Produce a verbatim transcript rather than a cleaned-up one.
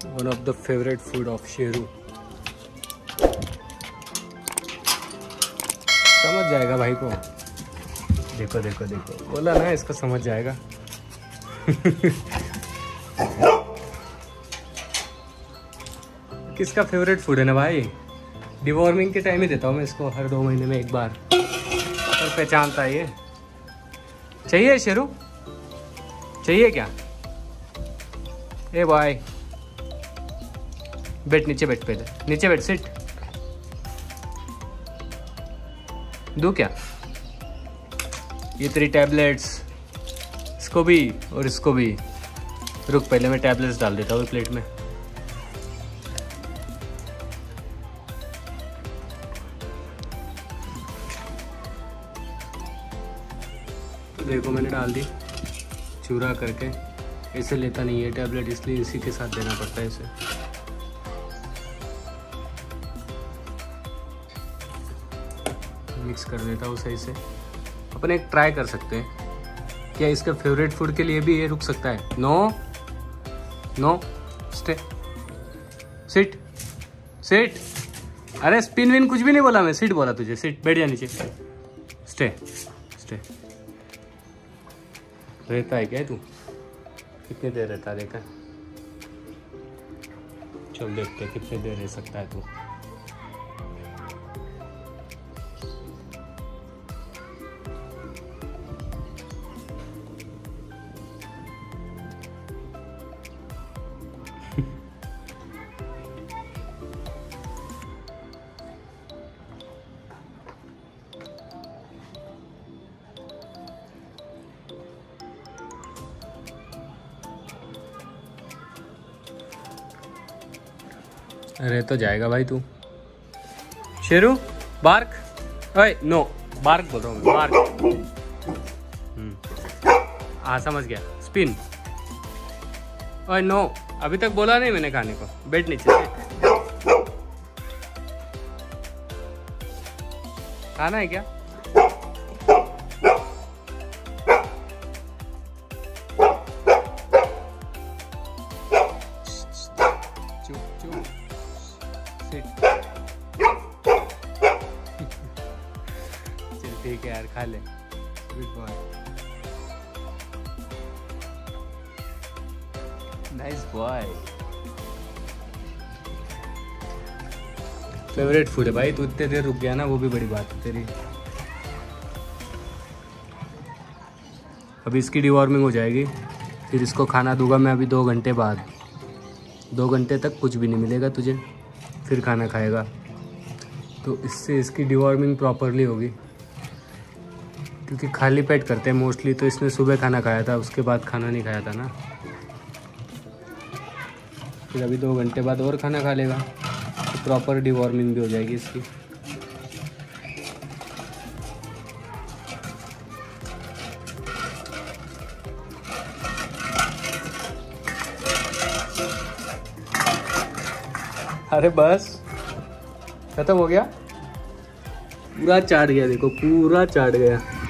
One of the favourite food of Sheru. समझ जाएगा भाई को। देखो देखो देखो, बोला ना इसको समझ जाएगा। किसका फेवरेट फूड है ना भाई। डिवॉर्मिंग के टाइम ही देता हूँ मैं इसको, हर दो महीने में एक बार, और पहचानता है ये। चाहिए शेरू, चाहिए क्या? ए भाई बैठ, नीचे बैठ, पहले नीचे बैठ, सिट। दूँ क्या? ये तेरी टैबलेट्स, इसको भी और इसको भी। रुक, पहले मैं टैबलेट्स डाल देता हूँ प्लेट में। देखो मैंने डाल दी चूरा करके। ऐसे लेता नहीं है टैबलेट, इसलिए इसी के साथ देना पड़ता है इसे। मिक्स कर देता हूँ सही से। अपन एक ट्राई कर सकते हैं, क्या इसका फेवरेट फूड के लिए भी ये रुक सकता है? No no, stay, sit sit. अरे स्पिन विन कुछ भी नहीं बोला मैं, सिट बोला तुझे। सिट, बैठ जा नीचे, स्टे स्टे। रहता है क्या तू? कितनी देर रहता है? देखा, चल देखते हैं कितनी देर रह सकता है तू। अरे तो जाएगा भाई तू। शेरू बार्क, ओए नो, बार्क बोल रहा हूँ, बार्क। हाँ समझ गया, स्पिन। ओए नो, अभी तक बोला नहीं मैंने खाने को। बैठ नीचे, खाना है क्या? चुप चुप, चल ठीक है यार, खा ले। Good boy, nice boy. Favourite food है भाई, तू इतने देर रुक गया ना, वो भी बड़ी बात है तेरी। अभी इसकी डिवॉर्मिंग हो जाएगी, फिर इसको खाना दूंगा मैं अभी दो घंटे बाद। दो घंटे तक कुछ भी नहीं मिलेगा तुझे, फिर खाना खाएगा। तो इससे इसकी डिवॉर्मिंग प्रॉपरली होगी, क्योंकि खाली पेट करते हैं मोस्टली। तो इसने सुबह खाना खाया था, उसके बाद खाना नहीं खाया था ना। फिर अभी दो घंटे बाद और खाना खा लेगा, तो प्रॉपर डिवॉर्मिंग भी हो जाएगी इसकी। अरे बस खत्म हो गया, पूरा चाट गया। देखो पूरा चाट गया।